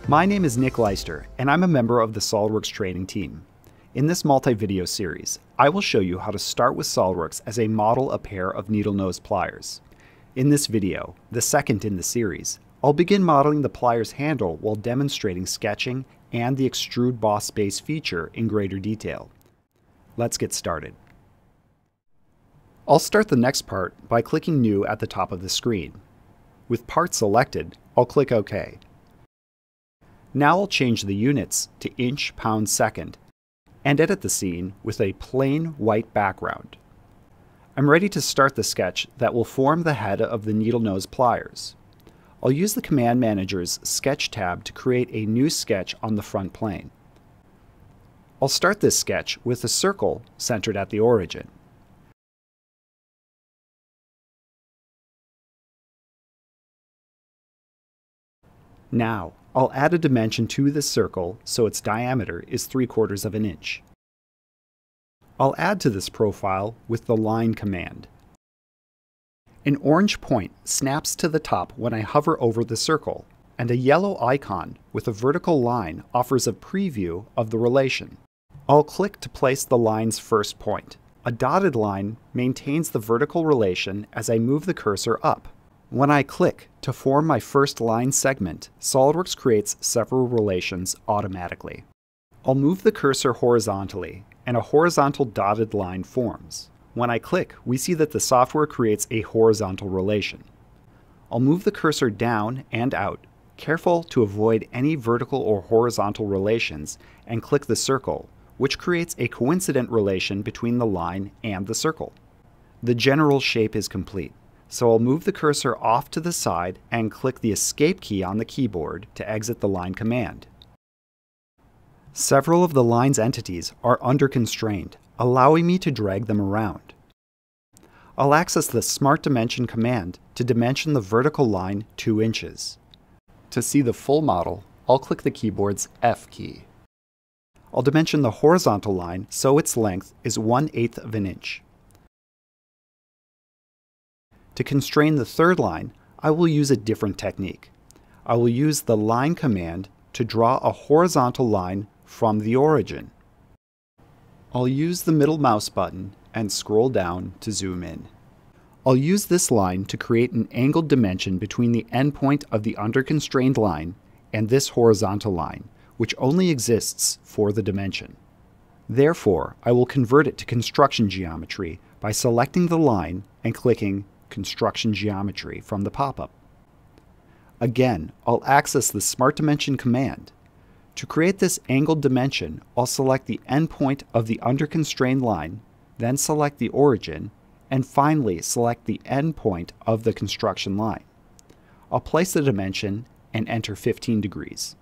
My name is Nick Leister, and I'm a member of the Solidworks training team. In this multi-video series, I will show you how to start with Solidworks as a model a pair of needle-nose pliers. In this video, the second in the series, I'll begin modeling the pliers handle while demonstrating sketching and the Extrude Boss base feature in greater detail. Let's get started. I'll start the next part by clicking New at the top of the screen. With part selected, I'll click OK. Now I'll change the units to inch, pound, second, and edit the scene with a plain white background. I'm ready to start the sketch that will form the head of the needle nose pliers. I'll use the Command Manager's Sketch tab to create a new sketch on the front plane. I'll start this sketch with a circle centered at the origin. Now, I'll add a dimension to this circle so its diameter is 3/4 of an inch. I'll add to this profile with the Line command. An orange point snaps to the top when I hover over the circle, and a yellow icon with a vertical line offers a preview of the relation. I'll click to place the line's first point. A dotted line maintains the vertical relation as I move the cursor up. When I click to form my first line segment, Solidworks creates several relations automatically. I'll move the cursor horizontally, and a horizontal dotted line forms. When I click, we see that the software creates a horizontal relation. I'll move the cursor down and out, careful to avoid any vertical or horizontal relations, and click the circle, which creates a coincident relation between the line and the circle. The general shape is complete. So I'll move the cursor off to the side and click the Escape key on the keyboard to exit the Line command. Several of the line's entities are under-constrained, allowing me to drag them around. I'll access the Smart Dimension command to dimension the vertical line 2 inches. To see the full model, I'll click the keyboard's F key. I'll dimension the horizontal line so its length is 1/8 of an inch. To constrain the third line, I will use a different technique. I will use the Line command to draw a horizontal line from the origin. I'll use the middle mouse button and scroll down to zoom in. I'll use this line to create an angled dimension between the endpoint of the under-constrained line and this horizontal line, which only exists for the dimension. Therefore, I will convert it to construction geometry by selecting the line and clicking Construction Geometry from the pop-up. Again, I'll access the Smart Dimension command. To create this angled dimension, I'll select the endpoint of the under-constrained line, then select the origin, and finally select the endpoint of the construction line. I'll place the dimension and enter 15 degrees.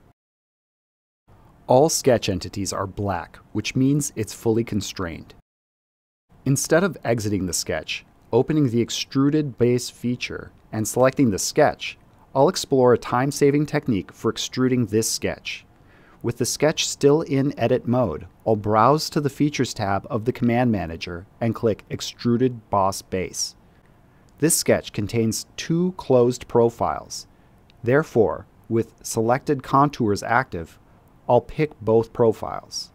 All sketch entities are black, which means it's fully constrained. Instead of exiting the sketch, opening the Extruded Base feature, and selecting the sketch, I'll explore a time-saving technique for extruding this sketch. With the sketch still in edit mode, I'll browse to the Features tab of the Command Manager and click Extruded Boss Base. This sketch contains 2 closed profiles. Therefore, with selected contours active, I'll pick both profiles.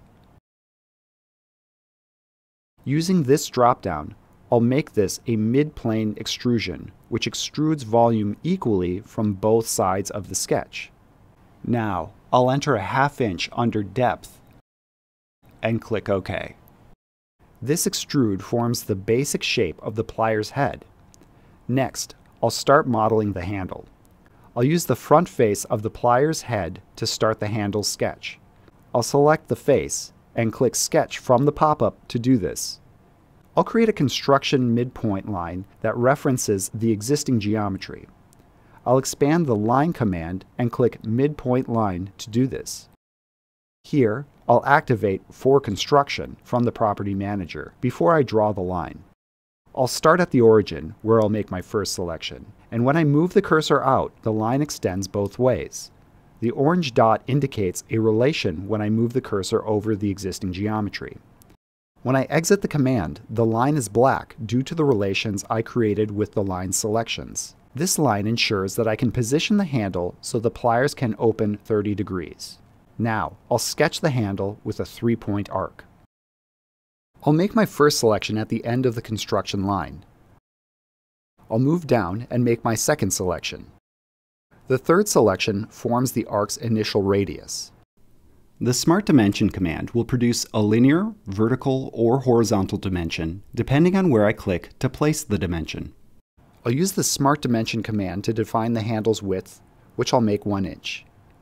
Using this drop-down, I'll make this a mid-plane extrusion, which extrudes volume equally from both sides of the sketch. Now, I'll enter a 1/2 inch under depth and click OK. This extrude forms the basic shape of the plier's head. Next, I'll start modeling the handle. I'll use the front face of the plier's head to start the handle sketch. I'll select the face and click Sketch from the pop-up to do this. I'll create a construction midpoint line that references the existing geometry. I'll expand the Line command and click Midpoint Line to do this. Here, I'll activate For Construction from the Property Manager before I draw the line. I'll start at the origin, where I'll make my first selection, and when I move the cursor out, the line extends both ways. The orange dot indicates a relation when I move the cursor over the existing geometry. When I exit the command, the line is black due to the relations I created with the line selections. This line ensures that I can position the handle so the pliers can open 30 degrees. Now, I'll sketch the handle with a 3-point arc. I'll make my first selection at the end of the construction line. I'll move down and make my second selection. The third selection forms the arc's initial radius. The Smart Dimension command will produce a linear, vertical, or horizontal dimension depending on where I click to place the dimension. I'll use the Smart Dimension command to define the handle's width, which I'll make 1 inch.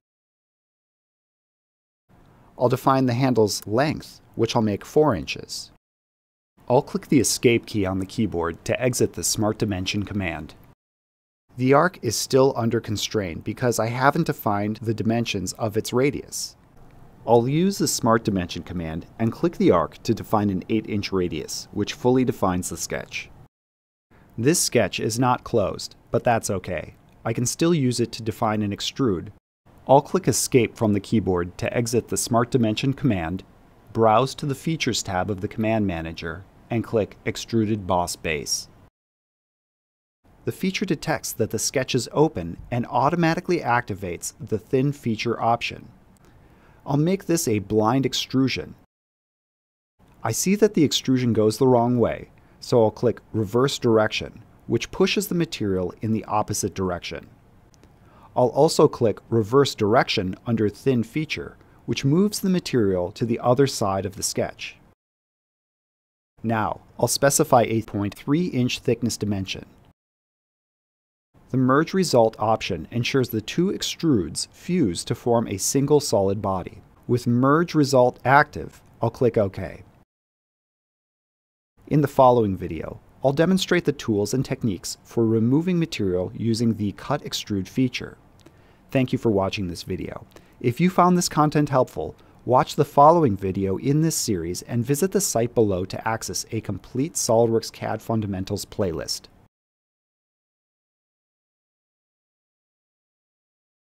I'll define the handle's length, which I'll make 4 inches. I'll click the Escape key on the keyboard to exit the Smart Dimension command. The arc is still under constraint because I haven't defined the dimensions of its radius. I'll use the Smart Dimension command and click the arc to define an 8-inch radius, which fully defines the sketch. This sketch is not closed, but that's okay. I can still use it to define an extrude. I'll click Escape from the keyboard to exit the Smart Dimension command, browse to the Features tab of the Command Manager, and click Extruded Boss Base. The feature detects that the sketch is open and automatically activates the Thin Feature option. I'll make this a blind extrusion. I see that the extrusion goes the wrong way, so I'll click Reverse Direction, which pushes the material in the opposite direction. I'll also click Reverse Direction under Thin Feature, which moves the material to the other side of the sketch. Now, I'll specify a 0.3-inch thickness dimension. The Merge Result option ensures the two extrudes fuse to form a single solid body. With Merge Result active, I'll click OK. In the following video, I'll demonstrate the tools and techniques for removing material using the Cut Extrude feature. Thank you for watching this video. If you found this content helpful, watch the following video in this series and visit the site below to access a complete SOLIDWORKS CAD Fundamentals playlist.